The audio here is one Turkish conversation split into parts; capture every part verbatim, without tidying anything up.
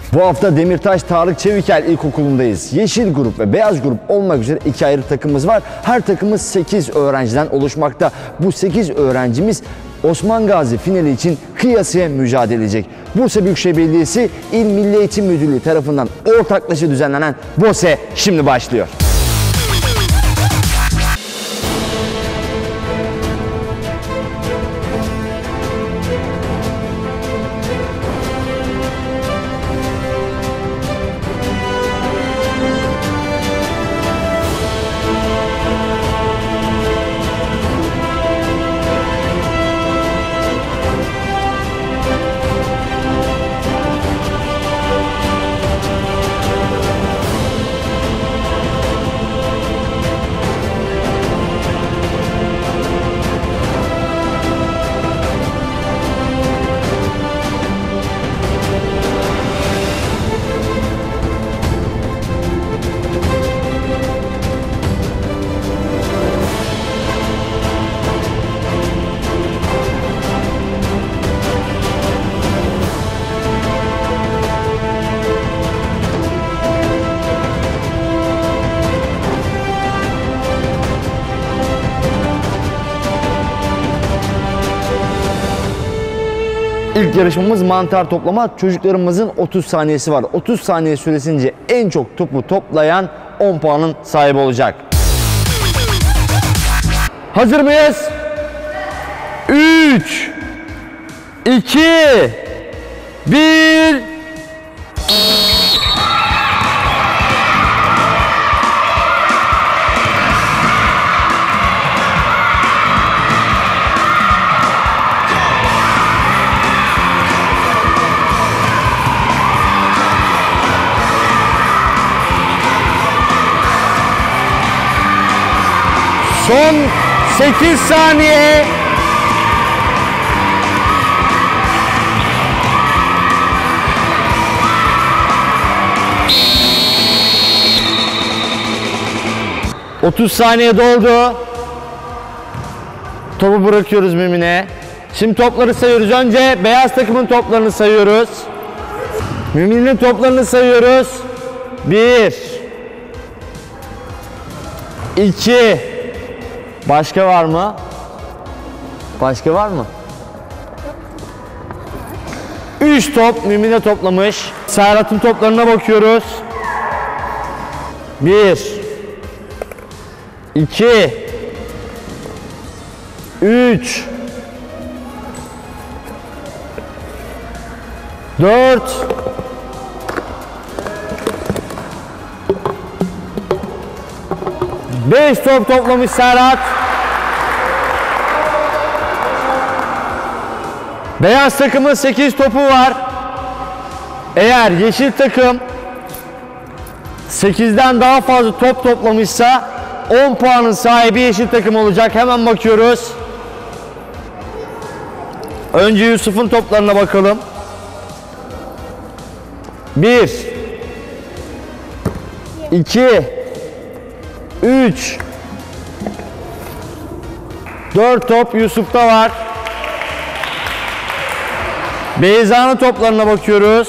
Bu hafta Demirtaş Tarık Çevikel İlkokulu'ndayız. Yeşil grup ve beyaz grup olmak üzere iki ayrı takımımız var. Her takımımız sekiz öğrenciden oluşmakta. Bu sekiz öğrencimiz Osman Gazi finali için kıyasıya mücadele edecek. Bursa Büyükşehir Belediyesi İl Milli Eğitim Müdürlüğü tarafından ortaklaşa düzenlenen BOSE şimdi başlıyor. İlk yarışmamız mantar toplama. Çocuklarımızın otuz saniyesi var. otuz saniye süresince en çok topu toplayan on puanın sahibi olacak. Hazır mıyız? üç, iki, bir. Son sekiz saniye. otuz saniye doldu. Topu bırakıyoruz Mümin'e. Şimdi topları sayıyoruz. Önce beyaz takımın toplarını sayıyoruz. Mümin'in toplarını sayıyoruz. bir iki. Başka var mı? Başka var mı? üç top Mümin'e toplamış. Serhat'ın toplarına bakıyoruz. bir iki üç dört beş top toplamış Serhat. Beyaz takımın sekiz topu var. Eğer yeşil takım sekizden daha fazla top toplamışsa on puanın sahibi yeşil takım olacak. Hemen bakıyoruz. Önce Yusuf'un toplarına bakalım. bir iki üç dört top Yusuf'ta var. Beyza'nın toplarına bakıyoruz.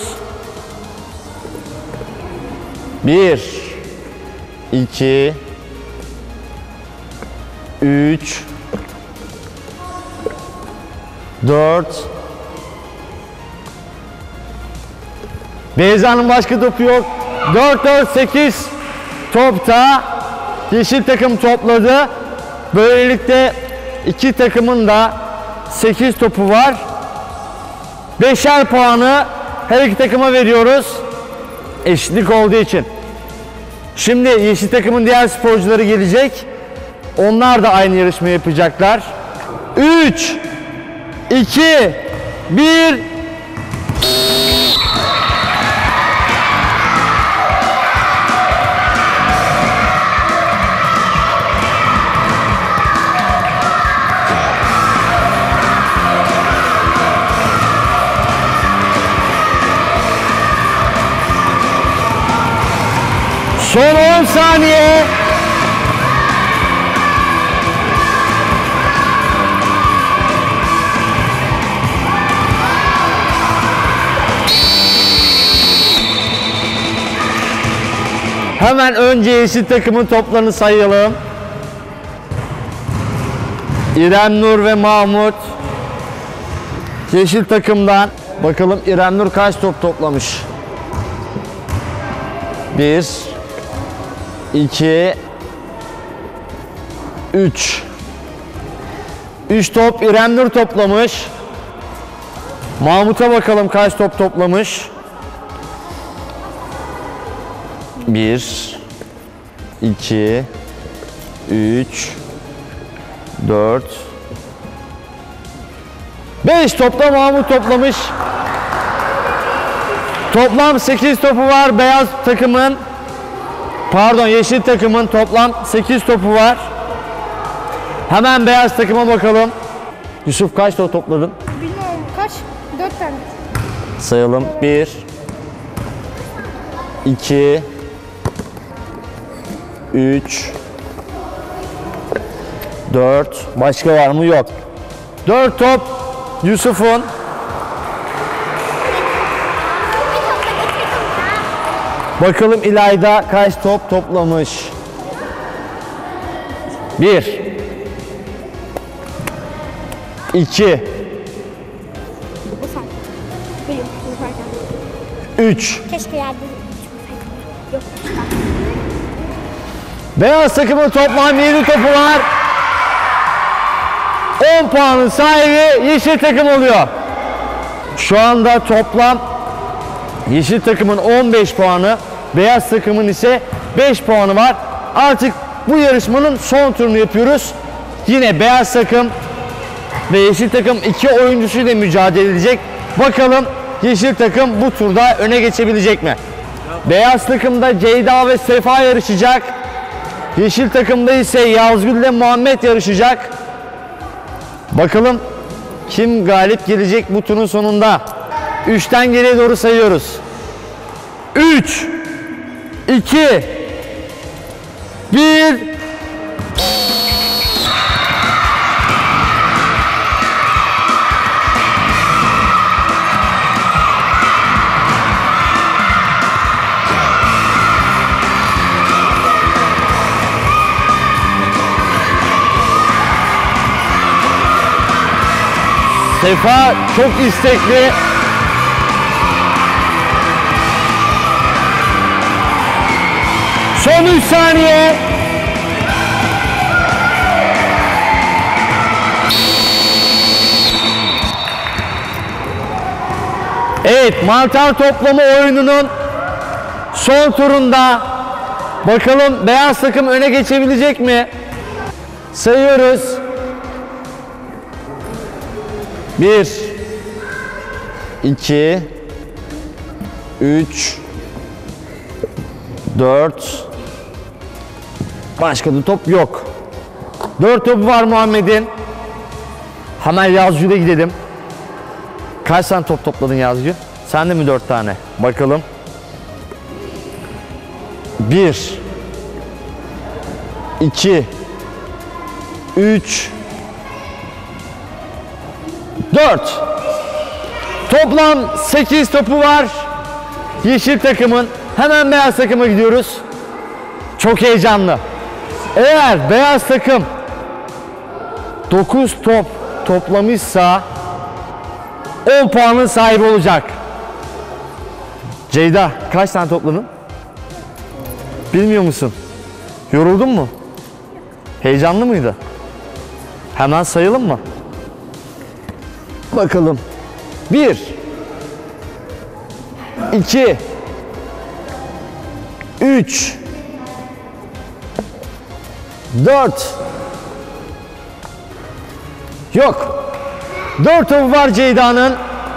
bir iki üç dört Beyza'nın başka topu yok. dört dört sekiz topta yeşil takım topladı. Böylelikle iki takımın da sekiz topu var. beşer puanı her iki takıma veriyoruz. Eşitlik olduğu için. Şimdi yeşil takımın diğer sporcuları gelecek. Onlar da aynı yarışmayı yapacaklar. üç iki bir Son on saniye. Hemen önce yeşil takımın toplarını sayalım. İrem Nur ve Mahmut. Yeşil takımdan. Bakalım İrem Nur kaç top toplamış? Bir, iki, üç. Üç top İrem Nur toplamış. Mahmut'a bakalım kaç top toplamış? Bir, iki, üç, dört, beş topta Mahmut toplamış. Toplam sekiz topu var beyaz takımın. Pardon, yeşil takımın toplam sekiz topu var. Hemen beyaz takıma bakalım. Yusuf kaç top topladın? Bilmiyorum kaç? Dört tane. Sayalım. Bir, iki, üç, dört. Başka var mı? Yok. Dört top Yusuf'un. Bakalım İlayda kaç top toplamış? Bir, iki, Benim yaparken. üç. Keşke yerde yok. Beyaz takımın toplam yedi topu var. on puanın sahibi yeşil takım oluyor. Şu anda toplam yeşil takımın on beş puanı, beyaz takımın ise beş puanı var. Artık bu yarışmanın son turunu yapıyoruz. Yine beyaz takım ve yeşil takım iki oyuncusuyla mücadele edecek. Bakalım yeşil takım bu turda öne geçebilecek mi? Beyaz takımda Ceyda ve Sefa yarışacak. Yeşil takımda ise Yazgül ile Muhammed yarışacak. Bakalım kim galip gelecek bu turun sonunda? üçten geriye doğru sayıyoruz. üç, iki, bir. Sefa çok istekli. Son üç saniye. Evet, mantar toplama oyununun son turunda bakalım beyaz takım öne geçebilecek mi? Sayıyoruz. Bir, iki, üç, dört. Başka da top yok. Dört topu var Muhammed'in. Hemen Yazgül'e gidelim. Kaç tane top topladın Yazgül? Sen de mi dört tane? Bakalım. Bir, iki, üç, dört. Toplam sekiz topu var yeşil takımın. Hemen beyaz takıma gidiyoruz. Çok heyecanlı. Eğer beyaz takım dokuz top toplamışsa on puanın sahibi olacak. Ceyda kaç tane topladın? Bilmiyor musun? Yoruldun mu? Heyecanlı mıydı? Hemen sayalım mı? Bakalım. Bir, iki, üç, dört. Yok. Dört topu var Ceyda'nın.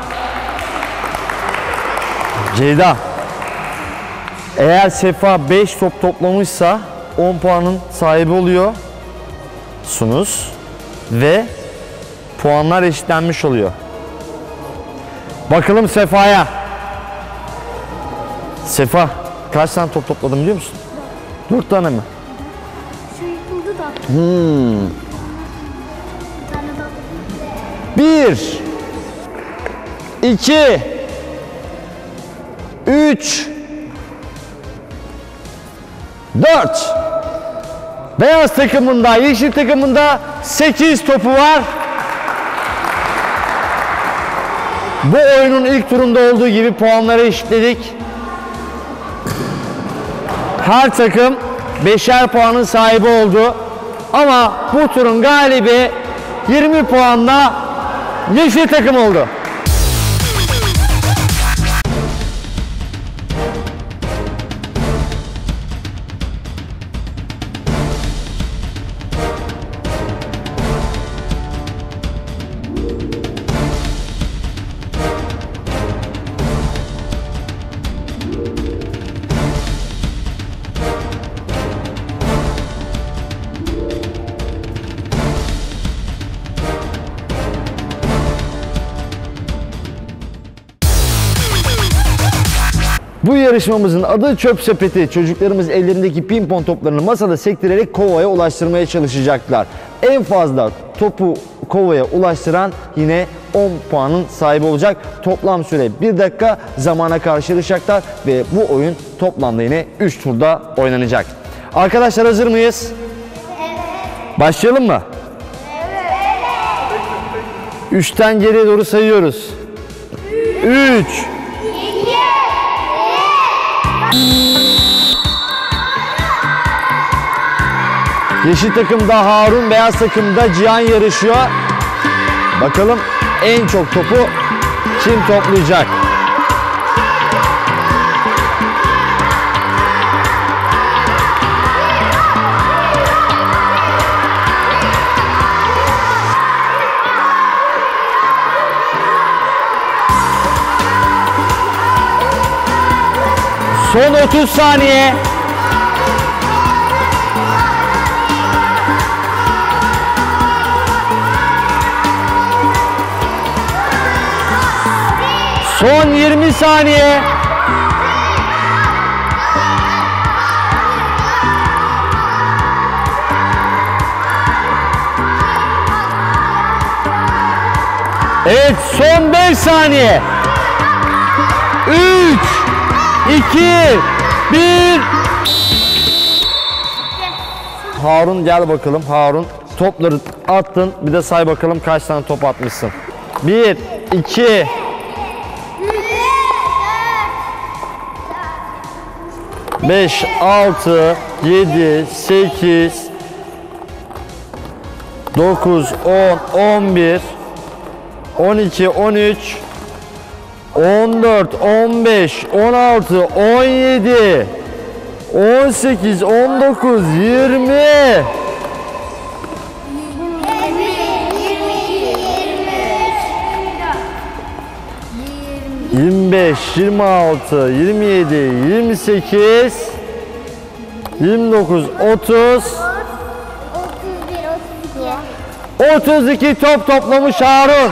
Ceyda. Eğer Sefa beş top toplamışsa on puanın sahibi oluyor. Sunuz. Ve puanlar eşitlenmiş oluyor. Bakalım Sefa'ya. Sefa kaç tane top topladın biliyor musun? Dört tane mi? Şu yıkıldı da. Hmm. Bir tane daha. Bir, iki, üç, dört. Beyaz takımında, yeşil takımında sekiz topu var. Bu oyunun ilk turunda olduğu gibi puanları eşitledik. Her takım beşer puanın sahibi oldu. Ama bu turun galibi yirmi puanla yeşil takım oldu. Bu yarışmamızın adı çöp sepeti. Çocuklarımız ellerindeki pimpon toplarını masada sektirerek kovaya ulaştırmaya çalışacaklar. En fazla topu kovaya ulaştıran yine on puanın sahibi olacak. Toplam süre bir dakika, zamana karşı yarışacaklar ve bu oyun toplamda yine üç turda oynanacak. Arkadaşlar hazır mıyız? Evet. Başlayalım mı? Evet. üçten geriye doğru sayıyoruz. üç. Yeşil takımda Harun, beyaz takımda Cihan yarışıyor. Bakalım en çok topu kim toplayacak? Son otuz saniye. Son yirmi saniye. Evet, son beş saniye. üç, iki, bir. Harun gel bakalım. Harun, topları attın. Bir de say bakalım kaç tane top atmışsın. bir, iki, beş, altı, yedi, sekiz, dokuz, on, on bir, on iki, on üç, on dört, on beş, on altı, on yedi, on sekiz, on dokuz, yirmi. yirmi beş, yirmi altı, yirmi yedi, yirmi sekiz, yirmi dokuz, otuz, otuz iki top toplamış Harun.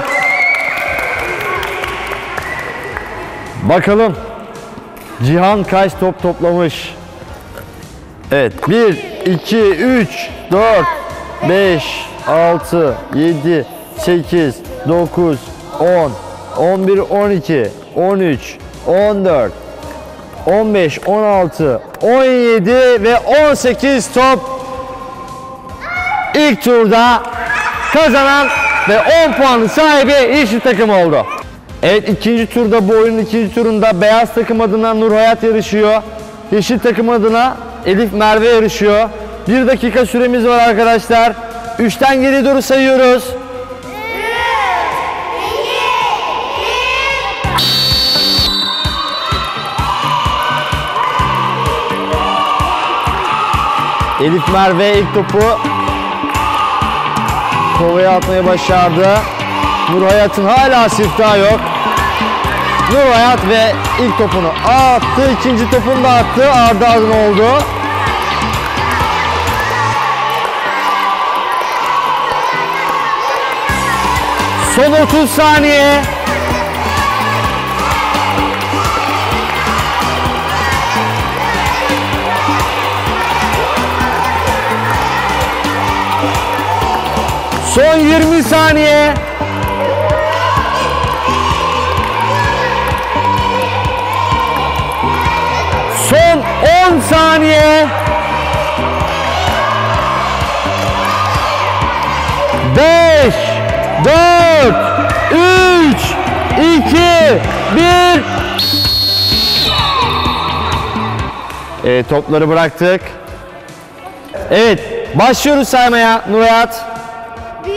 Bakalım Cihan kaç top toplamış? Evet, bir, iki, üç, dört, beş, altı, yedi, sekiz, dokuz, on, on bir, on iki, on üç, on dört, on beş, on altı, on yedi ve on sekiz top ilk turda kazanan ve on puanın sahibi yeşil takım oldu. Evet, ikinci turda, bu oyunun ikinci turunda beyaz takım adına Nur Hayat yarışıyor. Yeşil takım adına Elif Merve yarışıyor. Bir dakika süremiz var arkadaşlar. üçten geriye doğru sayıyoruz. Elif Merve ilk topu kovaya atmayı başardı. Nur Hayat'ın hala siftahı yok. Nur Hayat ve ilk topunu attı. İkinci topunu da attı. Ardı ardına oldu. Son otuz saniye. Son yirmi saniye. Son on saniye. beş, dört, üç, iki, bir. Evet, topları bıraktık. Evet, başlıyoruz saymaya Nurhayat. bir,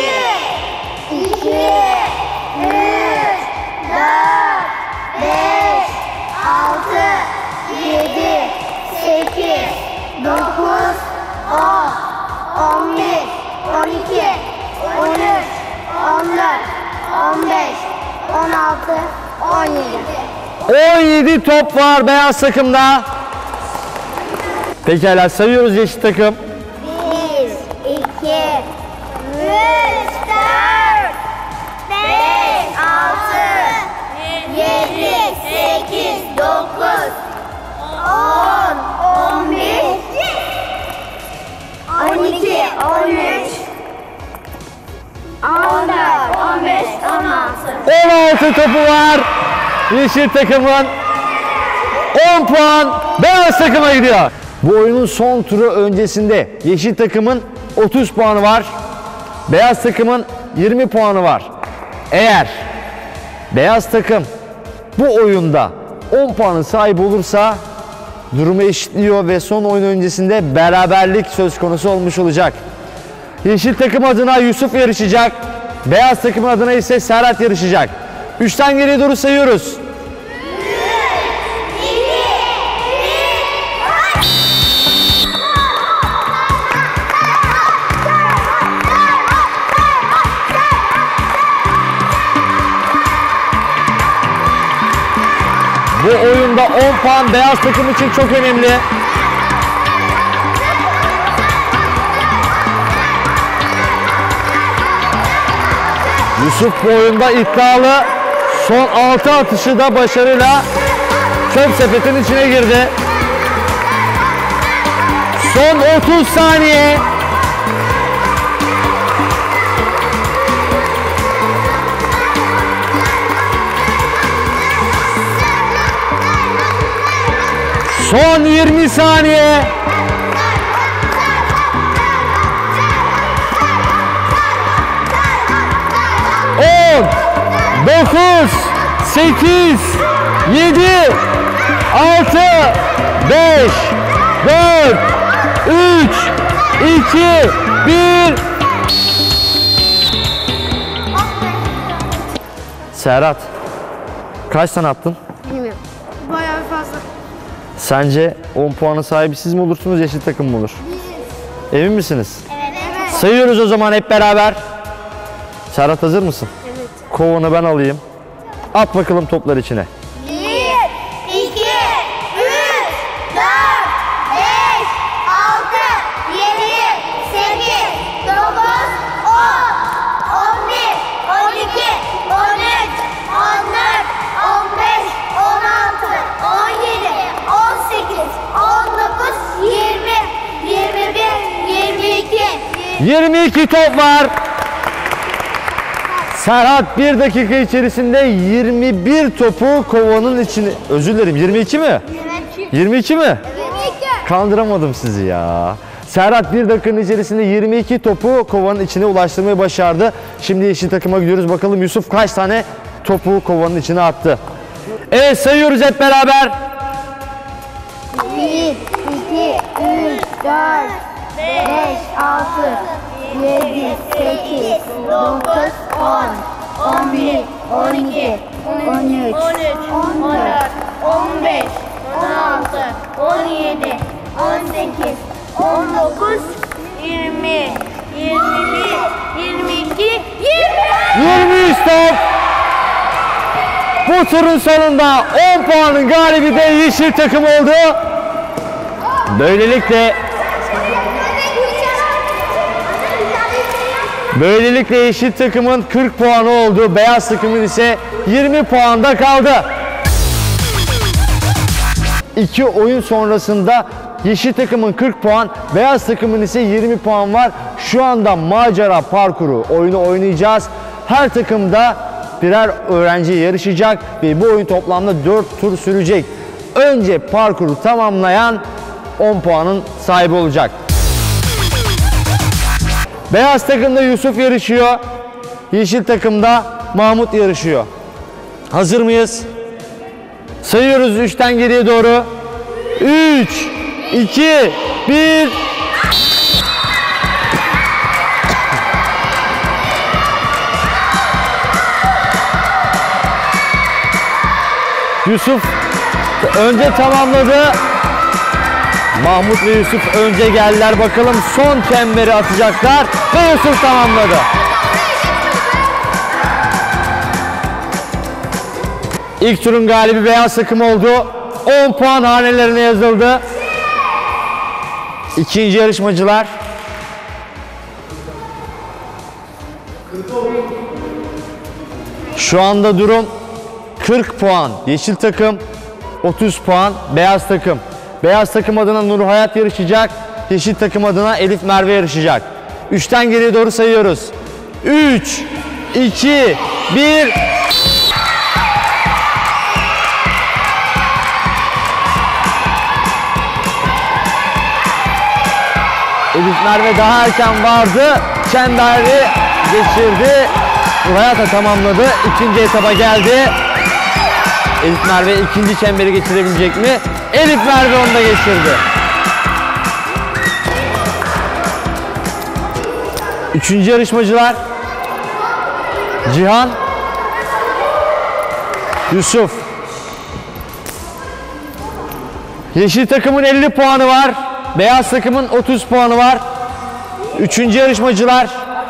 iki, üç, dört, beş, altı, yedi, sekiz, dokuz, on, on bir, on iki, on üç, on dört, on beş, on altı, on yedi. on yedi top var beyaz takımda. Pekala, sayıyoruz yeşil takım. bir, iki, üç, dört, beş, altı, yedi, sekiz, dokuz, on, on bir, on iki, on üç, on dört, on beş, on altı. on altı topu var. Yeşil takımın on puan beyaz takıma gidiyor. Bu oyunun son turu öncesinde yeşil takımın otuz puanı var. Beyaz takımın yirmi puanı var. Eğer beyaz takım bu oyunda on puanın sahibi olursa durumu eşitliyor ve son oyun öncesinde beraberlik söz konusu olmuş olacak. Yeşil takım adına Yusuf yarışacak. Beyaz takım adına ise Serhat yarışacak. Üçten geriye doğru sayıyoruz. Bu oyunda on puan beyaz takım için çok önemli. Yusuf bu oyunda iddialı. Son altı atışı da başarıyla çöp sepetin içine girdi. Son otuz saniye. Son yirmi saniye. on, dokuz, sekiz, yedi, altı, beş, dört, üç, iki, bir. Serhat, kaç tane attın? Bilmiyorum. Bayağı fazla. Sence on puanın sahibi siz mi olursunuz, yeşil takım mı olur? Biz. Emin misiniz? Evet. Evet. Sayıyoruz o zaman hep beraber. Serhat, hazır mısın? Evet. Kovanı ben alayım. At bakalım toplar içine. bir, iki, üç, dört, beş, altı, yedi, sekiz, dokuz, on, on bir, on iki, on üç, on dört, on beş, on altı, on yedi, on sekiz, on dokuz, yirmi, yirmi bir, yirmi iki. yirmi iki top var. Serhat bir dakika içerisinde yirmi bir topu kovanın içine... Özür dilerim, yirmi iki mi? yirmi iki mi? yirmi iki. Kandıramadım sizi ya. Serhat bir dakikanın içerisinde yirmi iki topu kovanın içine ulaştırmayı başardı. Şimdi yeşil takıma gidiyoruz. Bakalım Yusuf kaç tane topu kovanın içine attı. Evet, sayıyoruz hep beraber. bir, iki, üç, dört, beş, altı, yedi, sekiz, dokuz, on, on bir, on iki, on üç, on dört, on beş, on altı, on yedi, on sekiz, on dokuz, yirmi, yirmi bir, yirmi iki, yirmi. yirmi üç top. Bu turun sonunda on puanın galibi de yeşil takım oldu. Böylelikle Böylelikle yeşil takımın kırk puanı oldu. Beyaz takımın ise yirmi puanda kaldı. İki oyun sonrasında yeşil takımın kırk puan, beyaz takımın ise yirmi puan var. Şu anda macera parkuru oyunu oynayacağız. Her takımda birer öğrenci yarışacak ve bu oyun toplamda dört tur sürecek. Önce parkuru tamamlayan on puanın sahibi olacak. Beyaz takımda Yusuf yarışıyor. Yeşil takımda Mahmut yarışıyor. Hazır mıyız? Sayıyoruz üçten geriye doğru. üç, iki, bir. Yusuf önce tamamladı. Mahmut ve Yusuf önce geldiler. Bakalım son çemberi atacaklar ve Yusuf tamamladı. İlk turun galibi beyaz takım oldu. on puan hanelerine yazıldı. İkinci yarışmacılar. Şu anda durum kırk puan. Yeşil takım, otuz puan beyaz takım. Beyaz takım adına Nur Hayat yarışacak. Yeşil takım adına Elif Merve yarışacak. üçten geriye doğru sayıyoruz. üç, iki, bir. Elif Merve daha erken vardı. Çemberi geçirdi. Nur Hayat da tamamladı. İkinci etaba geldi. Elif Merve ikinci çemberi geçirebilecek mi? Elif Merve onu da geçirdi. Üçüncü yarışmacılar Cihan, Yusuf. Yeşil takımın elli puanı var. Beyaz takımın otuz puanı var. Üçüncü yarışmacılar.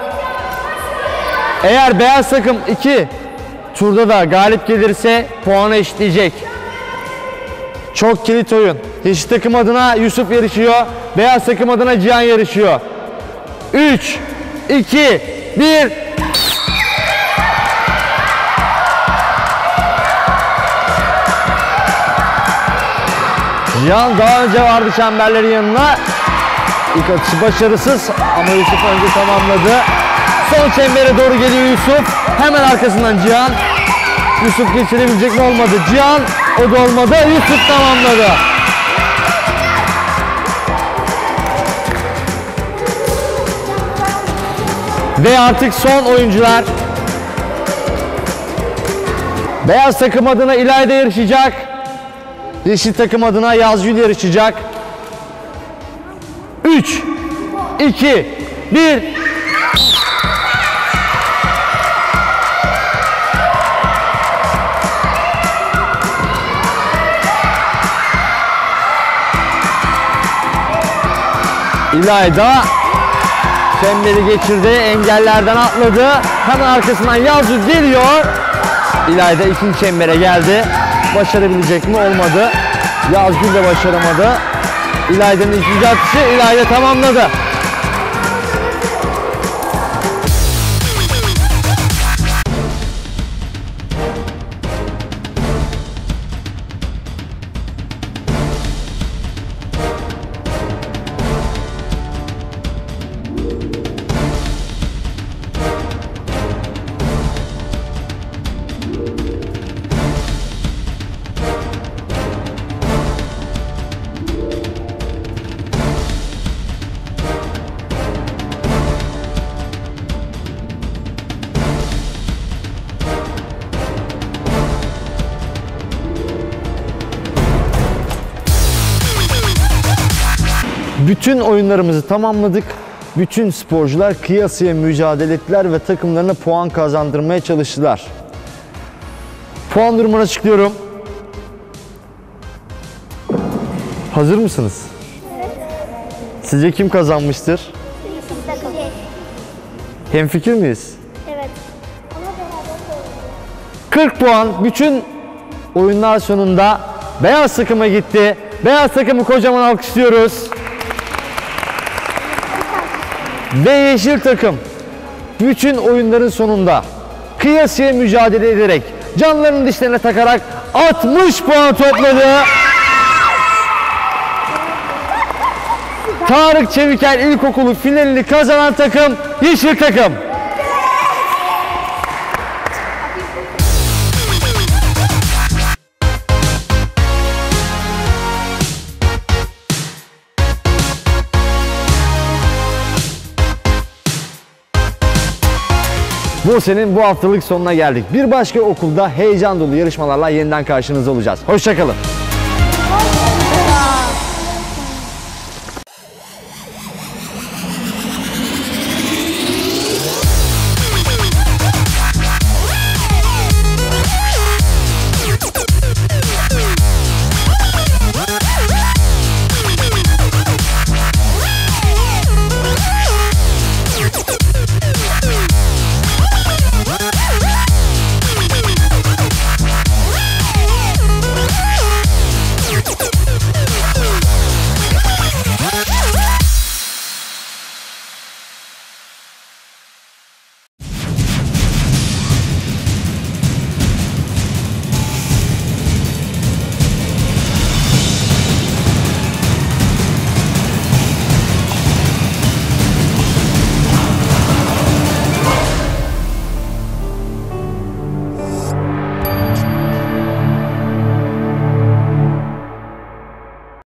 Eğer beyaz takım iki turda da galip gelirse puanı eşitleyecek. Çok kilit oyun. Yeşil takım adına Yusuf yarışıyor. Beyaz takım adına Cihan yarışıyor. üç, iki, bir. Cihan daha önce vardı çemberlerin yanına. İlk atışı başarısız ama Yusuf önce tamamladı. Son çembere doğru geliyor Yusuf. Hemen arkasından Cihan. Yusuf geçirebilecek mi? Olmadı. Cihan, o da olmadı. Yusuf tamamladı. Ve artık son oyuncular. Beyaz takım adına İlayda yarışacak. Yeşil takım adına Yazgül yarışacak. üç, iki, bir. İlayda çemberi geçirdi, engellerden atladı. Hemen arkasından Yazgül geliyor. İlayda ikinci çembere geldi. Başarabilecek mi? Olmadı. Yazgül de başaramadı. İlayda'nın ikinci atışı İlayda tamamladı. Bütün oyunlarımızı tamamladık. Bütün sporcular kıyasıya mücadele ettiler ve takımlarına puan kazandırmaya çalıştılar. Puan durumunu açıklıyorum. Hazır mısınız? Evet. Sizce kim kazanmıştır? Hemfikir miyiz? Evet. kırk puan bütün oyunlar sonunda beyaz takıma gitti. Beyaz takımı kocaman alkışlıyoruz. Ve yeşil takım bütün oyunların sonunda kıyasıya mücadele ederek canlarının dişlerine takarak altmış puan topladı. Tarık Çeviker İlkokulu finalini kazanan takım yeşil takım. Buse'nin bu haftalık sonuna geldik. Bir başka okulda heyecan dolu yarışmalarla yeniden karşınızda olacağız. Hoşça kalın.